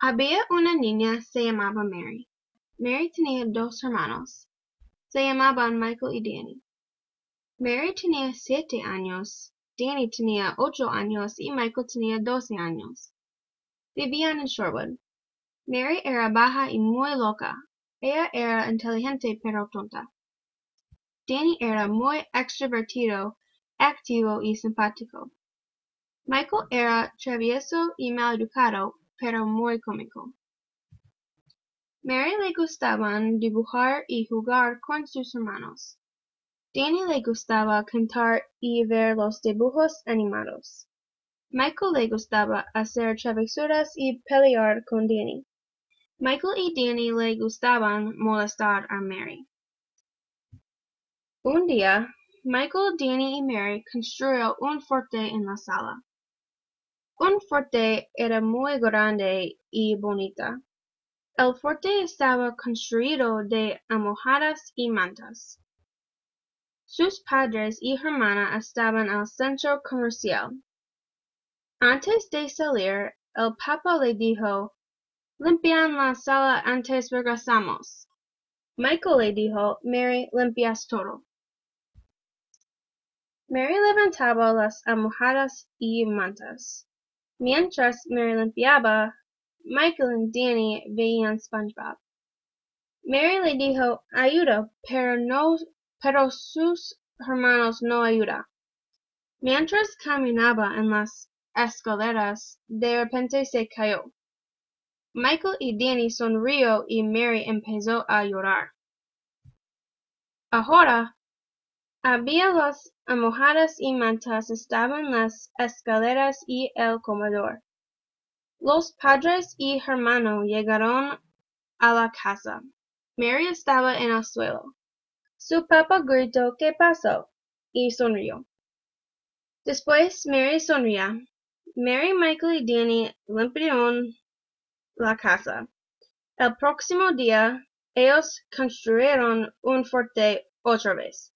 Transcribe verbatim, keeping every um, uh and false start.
Había una niña, se llamaba Mary. Mary tenía dos hermanos. Se llamaban Michael y Danny. Mary tenía siete años, Danny tenía ocho años y Michael tenía doce años. Vivían en Shorewood. Mary era baja y muy loca. Ella era inteligente pero tonta. Danny era muy extrovertido, activo y simpático. Michael era travieso y maleducado, pero muy cómico. Mary le gustaban dibujar y jugar con sus hermanos. Danny le gustaba cantar y ver los dibujos animados. Michael le gustaba hacer travesuras y pelear con Danny. Michael y Danny le gustaban molestar a Mary. Un día, Michael, Danny y Mary construyeron un fuerte en la sala. Un fuerte era muy grande y bonita. El fuerte estaba construido de almohadas y mantas. Sus padres y hermana estaban al centro comercial. Antes de salir, el papá le dijo, «Limpian la sala antes regresamos». Michael le dijo, «Mary, limpias todo». Mary levantaba las almohadas y mantas. Mientras Mary limpiaba, Michael y Danny veían SpongeBob. Mary le dijo, «Ayuda», pero, no, pero sus hermanos no ayudaron. Mientras caminaba en las escaleras, de repente se cayó. Michael y Danny sonrió y Mary empezó a llorar. Ahora, había las almohadas y mantas estaban las escaleras y el comedor. Los padres y hermano llegaron a la casa. Mary estaba en el suelo. Su papá gritó «¿Qué pasó?» y sonrió. Después Mary sonría. Mary, Michael y Danny limpiaron la casa. El próximo día, ellos construyeron un fuerte otra vez.